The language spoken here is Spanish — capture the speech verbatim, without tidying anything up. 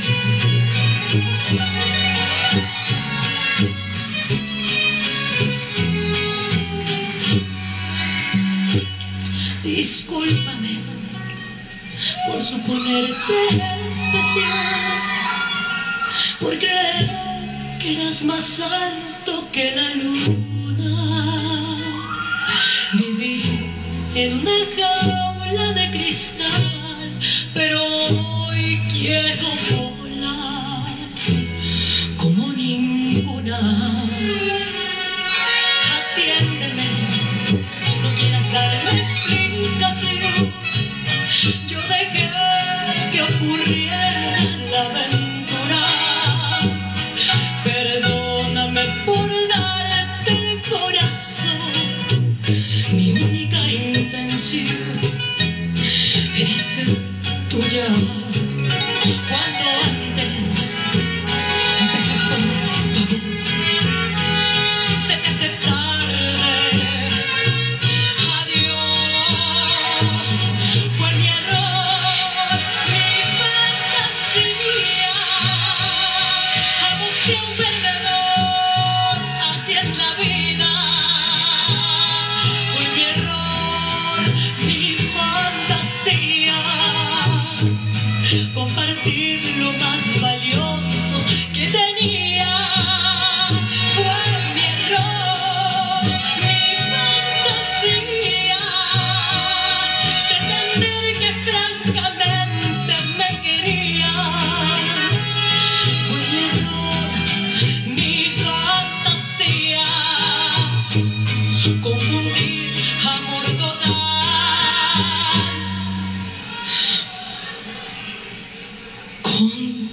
Discúlpame por suponerte especial, por creer que eras más alto que la luna. Viví en una jaula de cristal, pero hoy quiero volar como ninguna. Atiéndeme, no quieras darme explicación. Yo dejé que ocurriera la aventura. Perdóname por darte el corazón. Mi única intención es ser tuya. Cuanto antes, vete por favor. Se te hace tarde. Adiós. Fue mi error, mi fantasía. Busqué un perdedor, así es la vida. Fue mi error, mi fantasía. Compartir lo más valioso que tenía. Fue mi error, mi fantasía. Pretender que francamente me quería. Fue mi error, mi fantasía. Confundir amor total con